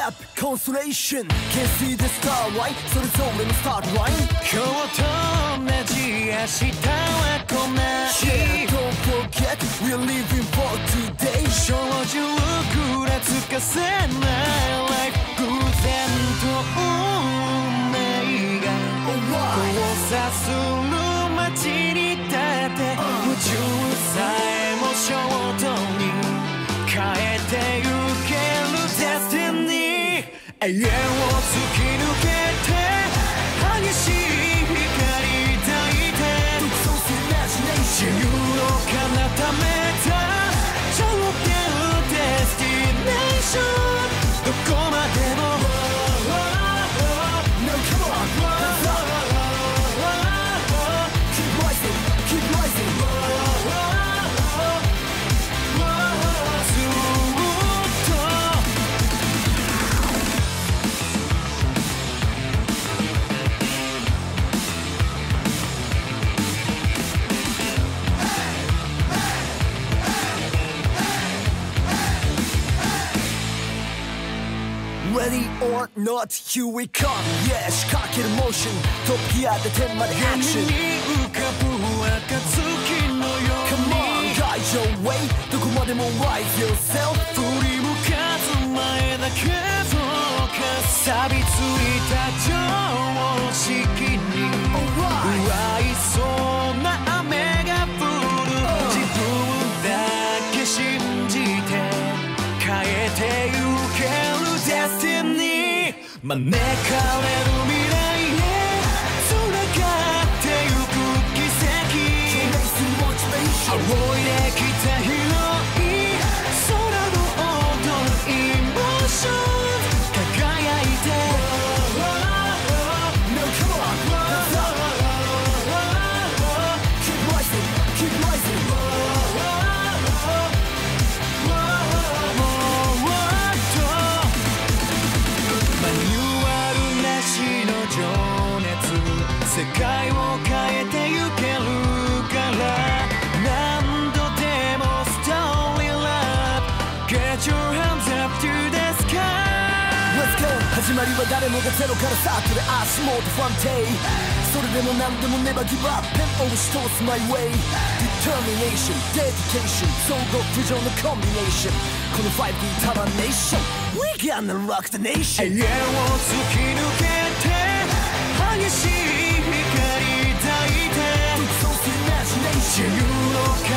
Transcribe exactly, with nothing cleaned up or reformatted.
Rap constellation Can't see the starlight それぞれのスタートライン今日と同じ明日は来ない Yeah, don't forget we're living for today 少女をぐらつかせない Life 偶然と運命が交差する街に立って宇宙さえも衝動に変えてゆける Destiny 永遠を突き抜けて激しい光抱いて自由を彼方めた頂点 Destination どこまでも No, come on, keep rising, keep rising Ready or not, here we come Yeah, 仕掛けるモーショントップギアで点までアクション闇に浮かぶ暁のように Come on, guide your way どこまでも rise yourself 振り向かず前だけど錆びついた常識に奪いそうな雨が降る自分だけ信じて変えてゆける Destiny 招かれる未来へ繋がってゆく奇跡仰いできた広い空の踊るエモーション輝いて No, come on, keep rising, keep rising 世界を変えてゆけるから何度でも Story Love Get your hands up to the sky Let's go 始まりは誰もがゼロからスタートで足元不安定それでも何でも Never give up ペンを押し通す My way Determination, Dedication 総合浮上のコンビネーションこの ファイブディー タワーネーション We gonna rock the nation 永遠を突き抜けて激しい光抱いて自由の彼